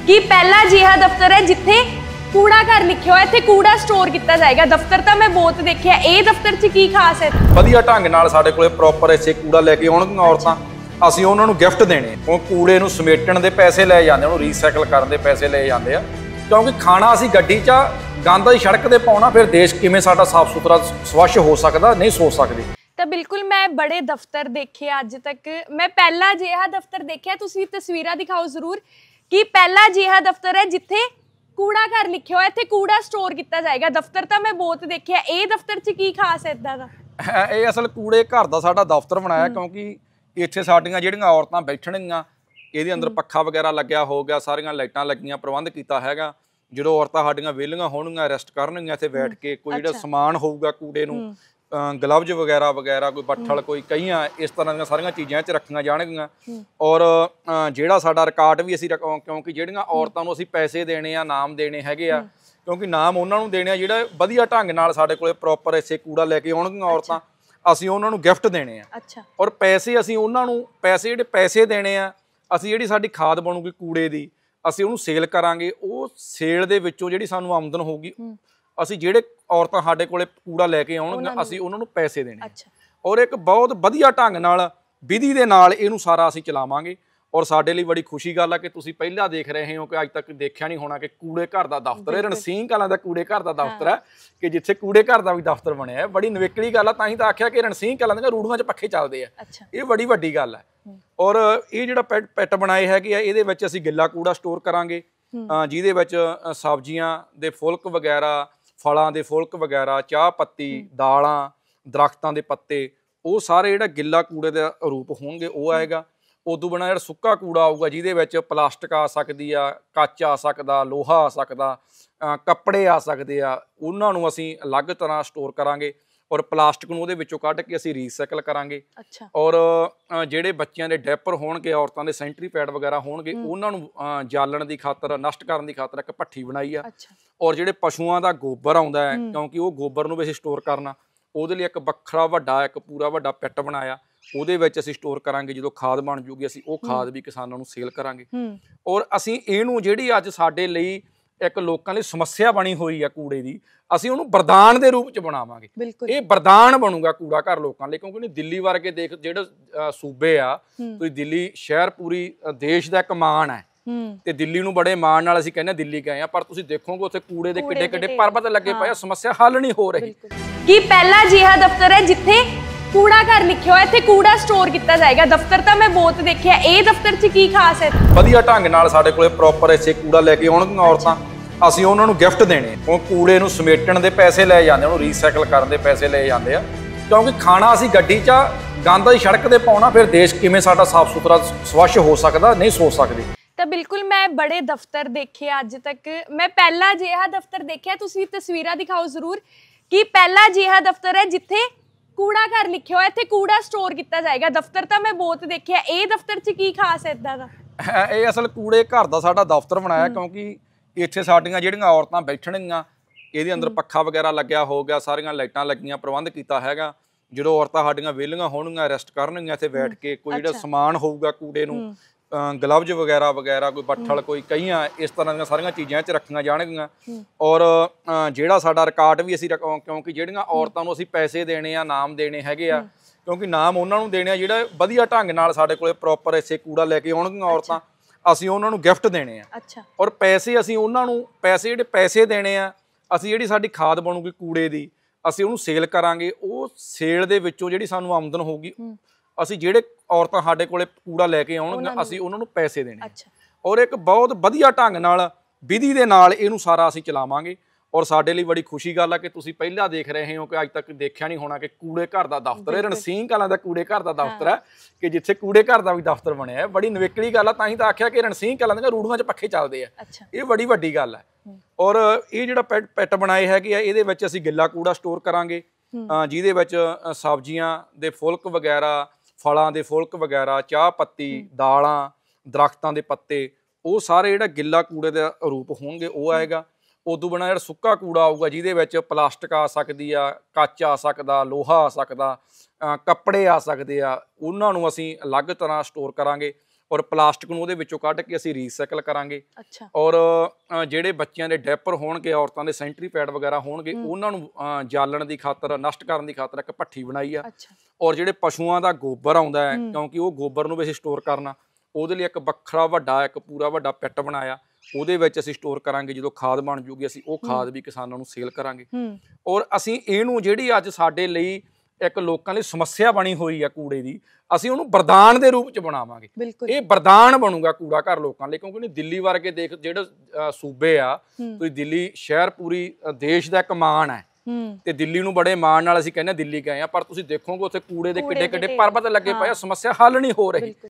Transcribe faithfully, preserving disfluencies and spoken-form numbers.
कि पहला अजिहा दफ्तर है जिथे कूड़ा घर लिखिया होया, इत्थे कूड़ा स्टोर किया जाएगा। दफ्तर तो मैं बहुत देखिया, ये दफ्तर च की खास है? वधिया ढंग नाल साडे कोले प्रॉपर इसे कूड़ा लेके आउणगीਆਂ औरतां, ਅਸੀਂ ਉਹਨਾਂ ਨੂੰ ਗਿਫਟ ਦੇਣੇ। ਉਹ ਕੂੜੇ ਨੂੰ ਸਮੇਟਣ ਦੇ ਪੈਸੇ ਲੈ ਜਾਂਦੇ, ਉਹਨੂੰ ਰੀਸਾਈਕਲ ਕਰਨ ਦੇ ਪੈਸੇ ਲੈ ਜਾਂਦੇ ਆ, ਕਿਉਂਕਿ ਖਾਣਾ ਅਸੀਂ ਗੱਡੀ 'ਚ ਗੰਦ ਦੀ ਸੜਕ ਤੇ ਪਾਉਣਾ, ਫਿਰ ਦੇਸ਼ ਕਿਵੇਂ ਸਾਡਾ ਸਾਫ਼ ਸੁਥਰਾ ਸਵੱਛ ਹੋ ਸਕਦਾ, ਨਹੀਂ ਸੋਚ ਸਕਦੇ। ਤਾਂ ਬਿਲਕੁਲ ਮੈਂ ਬੜੇ ਦਫ਼ਤਰ ਦੇਖੇ ਅੱਜ ਤੱਕ, ਮੈਂ ਪਹਿਲਾ ਅਜਿਹਾ ਦਫ਼ਤਰ ਦੇਖਿਆ, ਤੁਸੀਂ ਤਸਵੀਰਾਂ ਦਿਖਾਓ ਜ਼ਰੂਰ, ਕਿ ਪਹਿਲਾ ਅਜਿਹਾ ਦਫ਼ਤਰ ਹੈ ਜਿੱਥੇ ਕੂੜਾ ਘਰ ਲਿਖਿਆ ਹੋਇਆ, ਇੱਥੇ ਕੂੜਾ ਸਟੋਰ ਕੀਤਾ ਜਾਏਗਾ। ਦਫ਼ਤਰ ਤਾਂ ਮੈਂ ਬਹੁਤ ਦੇਖਿਆ, ਇਹ ਦਫ਼ਤਰ 'ਚ ਕੀ ਖਾਸ ਹੈ ਇਦਾਂ ਦਾ? ਇਹ ਅਸਲ ਕੂੜੇ ਘਰ ਦਾ ਸਾਡਾ ਦਫ਼ਤਰ ਬਣਾਇਆ, ਕਿਉਂਕਿ ਇੱਥੇ ਸਾਡੀਆਂ ਜਿਹੜੀਆਂ ਔਰਤਾਂ ਬੈਠਣਗੀਆਂ, ਇਹਦੇ ਅੰਦਰ ਪੱਖਾ ਵਗੈਰਾ ਲੱਗਿਆ ਹੋ ਗਿਆ, ਸਾਰੀਆਂ ਲਾਈਟਾਂ ਲੱਗੀਆਂ, ਪ੍ਰਬੰਧ ਕੀਤਾ ਹੈਗਾ। ਜਦੋਂ ਔਰਤਾਂ ਸਾਡੀਆਂ ਵਿਹਲੀਆਂ ਹੋਣਗੀਆਂ, ਰੈਸਟ ਕਰਨਗੀਆਂ ਇੱਥੇ ਬੈਠ ਕੇ, ਕੋਈ ਜਿਹੜਾ ਸਮਾਨ ਹੋਊਗਾ ਕੂੜੇ ਨੂੰ, ਗਲਵਜ਼ ਵਗੈਰਾ ਵਗੈਰਾ, ਕੋਈ ਬੱਠਲ, ਕੋਈ ਕਈਆਂ, ਇਸ ਤਰ੍ਹਾਂ ਦੀਆਂ ਸਾਰੀਆਂ ਚੀਜ਼ਾਂ 'ਚ ਰੱਖੀਆਂ ਜਾਣਗੀਆਂ। ਔਰ ਜਿਹੜਾ ਸਾਡਾ ਰਿਕਾਰਡ ਵੀ ਅਸੀਂ, ਕਿਉਂਕਿ ਜਿਹੜੀਆਂ ਔਰਤਾਂ ਨੂੰ ਅਸੀਂ ਪੈਸੇ ਦੇਣੇ ਆ, ਨਾਮ ਦੇਣੇ ਹੈਗੇ ਆ, ਕਿਉਂਕਿ ਨਾਮ ਉਹਨਾਂ ਨੂੰ ਦੇਣੇ ਆ ਜਿਹੜਾ ਵਧੀਆ ਢੰਗ ਨਾਲ ਸਾਡੇ ਕੋਲੇ ਪ੍ਰੋਪਰ ਇਸੇ ਕੂੜਾ ਲੈ ਕੇ ਆਉਣਗੀਆਂ ਔਰਤਾਂ, ਅਸੀਂ ਉਹਨਾਂ ਨੂੰ ਗਿਫਟ ਦੇਣੇ ਆ। ਅੱਛਾ। ਔਰ ਪੈਸੇ ਅਸੀਂ ਉਹਨਾਂ ਨੂੰ, ਪੈਸੇ ਜਿਹੜੇ ਪੈਸੇ ਦੇਣੇ ਆ, ਅਸੀਂ ਜਿਹੜੀ ਸਾਡੀ ਖਾਦ ਬਣੂਗੀ ਕੂੜੇ ਦੀ, ਅਸੀਂ ਉਹਨੂੰ ਸੇਲ ਕਰਾਂਗੇ। ਉਹ ਸੇਲ ਦੇ ਵਿੱਚੋਂ ਜਿਹੜੀ ਸਾਨੂੰ ਆਮਦਨ ਹੋਊਗੀ, ਅਸੀਂ ਜਿਹੜੇ ਔਰਤਾਂ ਸਾਡੇ ਕੋਲੇ ਕੂੜਾ ਲੈ ਕੇ ਆਉਣਗੀਆਂ, ਅਸੀਂ ਉਹਨਾਂ ਨੂੰ ਪੈਸੇ ਦੇਣੇ। ਔਰ ਇੱਕ ਬਹੁਤ ਵਧੀਆ ਢੰਗ ਨਾਲ, ਵਿਧੀ ਦੇ ਨਾਲ ਇਹਨੂੰ ਸਾਰਾ ਅਸੀਂ ਚਲਾਵਾਂਗੇ। ਔਰ ਸਾਡੇ ਲਈ ਬੜੀ ਖੁਸ਼ੀ ਗੱਲ ਆ ਕਿ ਤੁਸੀਂ ਪਹਿਲਾਂ ਦੇਖ ਰਹੇ ਹੋ, ਕਿ ਅੱਜ ਤੱਕ ਦੇਖਿਆ ਨਹੀਂ ਹੋਣਾ ਕਿ ਕੂੜੇ ਘਰ ਦਾ ਦਫ਼ਤਰ, ਇਹ ਰਣਸੀਂਹ ਕਲਾਂ ਦਾ ਕੂੜੇ ਘਰ ਦਾ ਦਫ਼ਤਰ ਹੈ, ਕਿ ਜਿੱਥੇ ਕੂੜੇ ਘਰ ਦਾ ਵੀ ਦਫ਼ਤਰ ਬਣਿਆ ਹੈ। ਬੜੀ ਨਵੇਕਲੀ ਗੱਲ ਆ, ਤਾਂ ਹੀ ਤਾਂ ਆਖਿਆ ਕਿ ਰਣਸੀਂਹ ਕਲਾਂ ਦੀਆਂ ਰੂੜੀਆਂ 'ਚ ਪੱਖੇ ਚੱਲਦੇ ਆ, ਇਹ ਬੜੀ ਵੱਡੀ ਗੱਲ ਹੈ। ਔਰ ਇਹ ਜਿਹੜਾ ਪੈਟ ਪੈਟ ਬਣਾਏ ਹੈਗੇ ਆ, ਇਹਦੇ ਵਿੱਚ ਅਸੀਂ ਗਿੱਲਾ ਕੂੜਾ ਸਟੋਰ ਕਰਾਂਗੇ, ਜਿਹਦੇ ਵਿੱਚ ਸਬਜ਼ੀਆਂ ਦੇ ਫੁਲਕ ਵਗੈਰਾ, ਫਲਾਂ ਦੇ ਫੁਲਕ ਵਗੈਰਾ, ਚਾਹ ਪੱਤੀ, ਦਾਲਾਂ, ਦਰਖਤਾਂ ਦੇ ਪੱਤੇ, ਉਹ ਸਾਰੇ ਜਿਹੜਾ ਗਿੱਲਾ ਕੂੜੇ ਦਾ ਰੂਪ ਹੋਣਗੇ ਉਹ ਆਏਗਾ। ਉਦੋਂ ਬਿਨਾਂ ਜਿਹੜਾ ਸੁੱਕਾ ਕੂੜਾ ਆਊਗਾ, ਜਿਹਦੇ ਵਿੱਚ ਪਲਾਸਟਿਕ ਆ ਸਕਦੀ ਆ, ਕੱਚ ਆ ਸਕਦਾ, ਲੋਹਾ ਆ ਸਕਦਾ, ਕੱਪੜੇ ਆ ਸਕਦੇ ਆ, ਉਹਨਾਂ ਨੂੰ ਅਸੀਂ ਅਲੱਗ ਤਰ੍ਹਾਂ ਸਟੋਰ ਕਰਾਂਗੇ। ਔਰ ਪਲਾਸਟਿਕ ਨੂੰ ਉਹਦੇ ਵਿੱਚੋਂ ਕੱਢ ਕੇ ਅਸੀਂ ਰੀਸਾਈਕਲ ਕਰਾਂਗੇ। ਔਰ ਜਿਹੜੇ ਬੱਚਿਆਂ ਦੇ ਡੈਪਰ ਹੋਣਗੇ, ਔਰਤਾਂ ਦੇ ਸੈਂਟਰੀ ਪੈਡ ਵਗੈਰਾ ਹੋਣਗੇ, ਉਹਨਾਂ ਨੂੰ ਜਾਲਣ ਦੀ ਖਾਤਰ, ਨਸ਼ਟ ਕਰਨ ਦੀ ਖਾਤਰ ਇੱਕ ਭੱਠੀ ਬਣਾਈ ਆ। ਔਰ ਜਿਹੜੇ ਪਸ਼ੂਆਂ ਦਾ ਗੋਬਰ ਆਉਂਦਾ ਹੈ, ਕਿਉਂਕਿ ਉਹ ਗੋਬਰ ਨੂੰ ਵੀ ਅਸੀਂ ਸਟੋਰ ਕਰਨਾ, ਉਹਦੇ ਲਈ ਇੱਕ ਵੱਖਰਾ ਵੱਡਾ, ਇੱਕ ਪੂਰਾ ਵੱਡਾ ਪਿੱਟ ਬਣਾਇਆ, ਉਹਦੇ ਵਿੱਚ ਅਸੀਂ ਸਟੋਰ ਕਰਾਂਗੇ। ਜਦੋਂ ਖਾਦ ਬਣ ਜੂਗੀ, ਅਸੀਂ ਉਹ ਖਾਦ ਵੀ ਕਿਸਾਨਾਂ ਨੂੰ ਸੇਲ ਕਰਾਂਗੇ। ਔਰ ਅਸੀਂ ਇਹਨੂੰ, ਜਿਹੜੀ ਅੱਜ ਸਾਡੇ ਲਈ ਇੱਕ ਲੋਕਾਂ ਲਈ ਸਮੱਸਿਆ ਬਣੀ ਹੋਈ ਆ ਕੂੜੇ ਦੀ, ਅਸੀਂ ਉਹਨੂੰ ਵਰਦਾਨ ਦੇ ਰੂਪ ਚ ਬਣਾਵਾਂਗੇ। ਇਹ ਵਰਦਾਨ ਬਣੂਗਾ ਕੂੜਾ ਘਰ ਲੋਕਾਂ ਲਈ, ਕਿਉਂਕਿ ਦਿੱਲੀ ਵਰਗੇ ਦੇਖ ਜਿਹੜੇ ਸੂਬੇ ਆ, ਤੁਸੀਂ ਦਿੱਲੀ ਸ਼ਹਿਰ ਪੂਰੀ ਦੇਸ਼ ਦਾ ਇੱਕ ਮਾਣ ਹੈ, ਤੇ ਦਿੱਲੀ ਨੂੰ ਬੜੇ ਮਾਣ ਨਾਲ ਅਸੀਂ ਕਹਿੰਦੇ ਦਿੱਲੀ ਗਏ ਆ, ਪਰ ਤੁਸੀਂ ਦੇਖੋਗੇ ਉੱਥੇ ਕੂੜੇ ਦੇ ਕਿੱਡੇ ਕਿੱਡੇ ਪਰਬਤ ਲੱਗੇ ਪਏ ਆ, ਸਮੱਸਿਆ ਹੱਲ ਨਹੀਂ ਹੋ ਰਹੀ। ਕਿ ਪਹਿਲਾ ਅਜਿਹਾ ਦਫ਼ਤਰ ਹੈ ਜਿੱਥੇ ਕੂੜਾ ਘਰ ਲਿਖਿਆ ਹੋਇਆ, ਇੱਥੇ ਕੂੜਾ ਸਟੋਰ ਕੀਤਾ ਜਾਏਗਾ। ਦਫ਼ਤਰ ਤਾਂ ਮੈਂ ਬਹੁਤ ਦੇਖਿਆ, ਇਹ ਦਫ਼ਤਰ 'ਚ ਕੀ ਖਾਸ ਹੈ? ਵਧੀਆ ਢੰਗ ਨਾਲ ਸਾਡੇ ਕੋਲੇ ਪ੍ਰੋਪਰ ਇਸੇ ਕੂੜਾ ਲੈ ਕੇ ਆਉਣਗੀਆਂ ਔਰਤਾਂ, ਅਸੀਂ ਉਹਨਾਂ ਨੂੰ ਗਿਫਟ ਦੇਣੇ। ਉਹ ਕੂੜੇ ਨੂੰ ਸਮੇਟਣ ਦੇ ਪੈਸੇ ਲੈ ਜਾਂਦੇ, ਉਹਨੂੰ ਰੀਸਾਈਕਲ ਕਰਨ ਦੇ ਪੈਸੇ ਲੈ ਜਾਂਦੇ ਆ, ਕਿਉਂਕਿ ਖਾਣਾ ਅਸੀਂ ਗੱਡੀ 'ਚ ਗੰਦ ਦੀ ਸੜਕ ਤੇ ਪਾਉਣਾ, ਫਿਰ ਦੇਸ਼ ਕਿਵੇਂ ਸਾਡਾ ਸਾਫ਼ ਸੁਥਰਾ ਸਵੱਛ ਹੋ ਸਕਦਾ, ਨਹੀਂ ਸੋਚ ਸਕਦੇ। ਤਾਂ ਬਿਲਕੁਲ ਮੈਂ ਬੜੇ ਦਫ਼ਤਰ ਦੇਖੇ ਅੱਜ ਤੱਕ, ਮੈਂ ਪਹਿਲਾ ਅਜਿਹਾ ਦਫ਼ਤਰ ਦੇਖਿਆ, ਤੁਸੀਂ ਤਸਵੀਰਾਂ ਦਿਖਾਓ ਜ਼ਰੂਰ, ਕਿ ਪਹਿਲਾ ਅਜਿਹਾ ਦਫ਼ਤਰ ਹੈ ਜਿੱਥੇ ਕੂੜਾ ਘਰ ਲਿਖਿਆ ਹੋਇਆ, ਇੱਥੇ ਕੂੜਾ ਸਟੋਰ ਕੀਤਾ ਜਾਏਗਾ। ਦਫ਼ਤਰ ਤਾਂ ਮੈਂ ਬਹੁਤ ਦੇਖਿਆ, ਇਹ ਦਫ਼ਤਰ 'ਚ ਕੀ ਖਾਸ ਹੈ ਇਦਾਂ ਦਾ? ਇਹ ਅਸਲ ਕੂੜੇ ਘਰ ਦਾ ਸਾਡਾ ਦਫ਼ਤਰ ਬਣਾਇਆ, ਕਿਉਂਕਿ ਇੱਥੇ ਸਾਡੀਆਂ ਜਿਹੜੀਆਂ ਔਰਤਾਂ ਬੈਠਣਗੀਆਂ, ਇਹਦੇ ਅੰਦਰ ਪੱਖਾ ਵਗੈਰਾ ਲੱਗਿਆ ਹੋ ਗਿਆ, ਸਾਰੀਆਂ ਲਾਈਟਾਂ ਲੱਗੀਆਂ, ਪ੍ਰਬੰਧ ਕੀਤਾ ਹੈਗਾ। ਜਦੋਂ ਔਰਤਾਂ ਸਾਡੀਆਂ ਵਿਹਲੀਆਂ ਹੋਣਗੀਆਂ, ਰੈਸਟ ਕਰਨਗੀਆਂ ਇੱਥੇ ਬੈਠ ਕੇ, ਕੋਈ ਜਿਹੜਾ ਸਮਾਨ ਹੋਊਗਾ ਕੂੜੇ ਨੂੰ, ਗਲਵਜ਼ ਵਗੈਰਾ ਵਗੈਰਾ, ਕੋਈ ਬੱਠਲ, ਕੋਈ ਕਈਆਂ, ਇਸ ਤਰ੍ਹਾਂ ਦੀਆਂ ਸਾਰੀਆਂ ਚੀਜ਼ਾਂ 'ਚ ਰੱਖੀਆਂ ਜਾਣਗੀਆਂ। ਔਰ ਜਿਹੜਾ ਸਾਡਾ ਰਿਕਾਰਡ ਵੀ ਅਸੀਂ, ਕਿਉਂਕਿ ਜਿਹੜੀਆਂ ਔਰਤਾਂ ਨੂੰ ਅਸੀਂ ਪੈਸੇ ਦੇਣੇ ਆ, ਨਾਮ ਦੇਣੇ ਹੈਗੇ ਆ, ਕਿਉਂਕਿ ਨਾਮ ਉਹਨਾਂ ਨੂੰ ਦੇਣੇ ਆ ਜਿਹੜਾ ਵਧੀਆ ਢੰਗ ਨਾਲ ਸਾਡੇ ਕੋਲੇ ਪ੍ਰੋਪਰ ਇਸੇ ਕੂੜਾ ਲੈ ਕੇ ਆਉਣਗੀਆਂ ਔਰਤਾਂ, ਅਸੀਂ ਉਹਨਾਂ ਨੂੰ ਗਿਫਟ ਦੇਣੇ ਆ। ਔਰ ਪੈਸੇ ਅਸੀਂ ਉਹਨਾਂ ਨੂੰ, ਪੈਸੇ ਜਿਹੜੇ ਪੈਸੇ ਦੇਣੇ ਆ, ਅਸੀਂ ਜਿਹੜੀ ਸਾਡੀ ਖਾਦ ਬਣੂਗੀ ਕੂੜੇ ਦੀ, ਅਸੀਂ ਉਹਨੂੰ ਸੇਲ ਕਰਾਂਗੇ। ਉਹ ਸੇਲ ਦੇ ਵਿੱਚੋਂ ਜਿਹੜੀ ਸਾਨੂੰ ਆਮਦਨ ਹੋਊਗੀ, ਅਸੀਂ ਜਿਹੜੇ ਔਰਤਾਂ ਸਾਡੇ ਕੋਲੇ ਕੂੜਾ ਲੈ ਕੇ ਆਉਣਗੀਆਂ, ਅਸੀਂ ਉਹਨਾਂ ਨੂੰ ਪੈਸੇ ਦੇਣੇ। ਔਰ ਇੱਕ ਬਹੁਤ ਵਧੀਆ ਢੰਗ ਨਾਲ, ਵਿਧੀ ਦੇ ਨਾਲ ਇਹਨੂੰ ਸਾਰਾ ਅਸੀਂ ਚਲਾਵਾਂਗੇ। ਔਰ ਸਾਡੇ ਲਈ ਬੜੀ ਖੁਸ਼ੀ ਗੱਲ ਆ ਕਿ ਤੁਸੀਂ ਪਹਿਲਾਂ ਦੇਖ ਰਹੇ ਹੋ, ਕਿ ਅੱਜ ਤੱਕ ਦੇਖਿਆ ਨਹੀਂ ਹੋਣਾ ਕਿ ਕੂੜੇ ਘਰ ਦਾ ਦਫ਼ਤਰ, ਇਹ ਰਣਸੀਂਹ ਕਲਾਂ ਦਾ ਕੂੜੇ ਘਰ ਦਾ ਦਫ਼ਤਰ ਹੈ, ਕਿ ਜਿੱਥੇ ਕੂੜੇ ਘਰ ਦਾ ਵੀ ਦਫ਼ਤਰ ਬਣਿਆ ਹੈ। ਬੜੀ ਨਵੇਕਲੀ ਗੱਲ ਆ, ਤਾਂ ਹੀ ਤਾਂ ਆਖਿਆ ਕਿ ਰਣਸੀਂਹ ਕਲਾਂ ਦੀਆਂ ਰੂੜੀਆਂ 'ਚ ਪੱਖੇ ਚੱਲਦੇ ਆ, ਇਹ ਬੜੀ ਵੱਡੀ ਗੱਲ ਹੈ। ਔਰ ਇਹ ਜਿਹੜਾ ਪੈਟ ਪੈਟ ਬਣਾਏ ਹੈਗੇ ਆ, ਇਹਦੇ ਵਿੱਚ ਅਸੀਂ ਗਿੱਲਾ ਕੂੜਾ ਸਟੋਰ ਕਰਾਂਗੇ, ਜਿਹਦੇ ਵਿੱਚ ਸਬਜ਼ੀਆਂ ਦੇ ਫੁਲਕ ਵਗੈਰਾ, ਫਲਾਂ ਦੇ ਫੁਲਕ ਵਗੈਰਾ, ਚਾਹ ਪੱਤੀ, ਦਾਲਾਂ, ਦਰਖਤਾਂ ਦੇ ਪੱਤੇ, ਉਹ ਸਾਰੇ ਜਿਹੜਾ ਗਿੱਲਾ ਕੂੜੇ ਦਾ ਰੂਪ ਹੋਣਗੇ ਉਹ ਆਏਗਾ। ਉਦੋਂ ਬਿਨਾਂ ਜਿਹੜਾ ਸੁੱਕਾ ਕੂੜਾ ਆਊਗਾ, ਜਿਹਦੇ ਵਿੱਚ ਪਲਾਸਟਿਕ ਆ ਸਕਦੀ ਆ, ਕੱਚ ਆ ਸਕਦਾ, ਲੋਹਾ ਆ ਸਕਦਾ, ਕੱਪੜੇ ਆ ਸਕਦੇ ਆ, ਉਹਨਾਂ ਨੂੰ ਅਸੀਂ ਅਲੱਗ ਤਰ੍ਹਾਂ ਸਟੋਰ ਕਰਾਂਗੇ। ਔਰ ਪਲਾਸਟਿਕ ਨੂੰ ਉਹਦੇ ਵਿੱਚੋਂ ਕੱਢ ਕੇ ਅਸੀਂ ਰੀਸਾਈਕਲ ਕਰਾਂਗੇ। ਅੱਛਾ। ਔਰ ਜਿਹੜੇ ਬੱਚਿਆਂ ਦੇ ਡੈਪਰ ਹੋਣਗੇ, ਔਰਤਾਂ ਦੇ ਸੈਂਟਰੀ ਪੈਡ ਵਗੈਰਾ ਹੋਣਗੇ, ਉਹਨਾਂ ਨੂੰ ਜਾਲਣ ਦੀ ਖਾਤਰ, ਨਸ਼ਟ ਕਰਨ ਦੀ ਖਾਤਰ ਇੱਕ ਭੱਠੀ ਬਣਾਈ ਆ। ਔਰ ਜਿਹੜੇ ਪਸ਼ੂਆਂ ਦਾ ਗੋਬਰ ਆਉਂਦਾ ਹੈ, ਕਿਉਂਕਿ ਉਹ ਗੋਬਰ ਨੂੰ ਵੀ ਅਸੀਂ ਸਟੋਰ ਕਰਨਾ, ਉਹਦੇ ਲਈ ਇੱਕ ਵੱਖਰਾ ਵੱਡਾ ਇੱਕ ਪੂਰਾ ਵੱਡਾ ਪਿੱਟ ਬਣਾਇਆ, ਉਹਦੇ ਵਿੱਚ ਅਸੀਂ ਸਟੋਰ ਕਰਾਂਗੇ। ਜਦੋਂ ਖਾਦ ਬਣ ਜੂਗੀ ਅਸੀਂ ਉਹ ਖਾਦ ਵੀ ਕਿਸਾਨਾਂ ਨੂੰ ਸੇਲ ਕਰਾਂਗੇ। ਔਰ ਅਸੀਂ ਇਹਨੂੰ ਜਿਹੜੀ ਅੱਜ ਸਾਡੇ ਲਈ ਇੱਕ ਲੋਕਾਂ ਲਈ ਸਮੱਸਿਆ ਬਣੀ ਹੋਈ ਆ ਕੂੜੇ ਦੀ, ਅਸੀਂ ਉਹਨੂੰ ਵਰਦਾਨ ਦੇ ਰੂਪ ਚ ਬਣਾਵਾਂਗੇ। ਇਹ ਵਰਦਾਨ ਬਣੂਗਾ ਕੂੜਾ ਘਰ ਲੋਕਾਂ ਲਈ, ਕਿਉਂਕਿ ਦਿੱਲੀ ਵਰਗੇ ਦੇਖ ਜਿਹੜੇ ਸੂਬੇ ਆ, ਤੁਸੀਂ ਦਿੱਲੀ ਸ਼ਹਿਰ ਪੂਰੀ ਦੇਸ਼ ਦਾ ਇੱਕ ਮਾਣ ਹੈ, ਤੇ ਦਿੱਲੀ ਨੂੰ ਬੜੇ ਮਾਣ ਨਾਲ ਅਸੀਂ ਕਹਿੰਦੇ ਦਿੱਲੀ ਗਏ ਆ, ਪਰ ਤੁਸੀਂ ਦੇਖੋਗੇ ਉੱਥੇ ਕੂੜੇ ਦੇ ਕਿੱਡੇ ਕਿੱਡੇ ਪਰਬਤ ਲੱਗੇ ਪਏ ਆ, ਸਮੱਸਿਆ ਹੱਲ ਨਹੀਂ ਹੋ ਰਹੀ।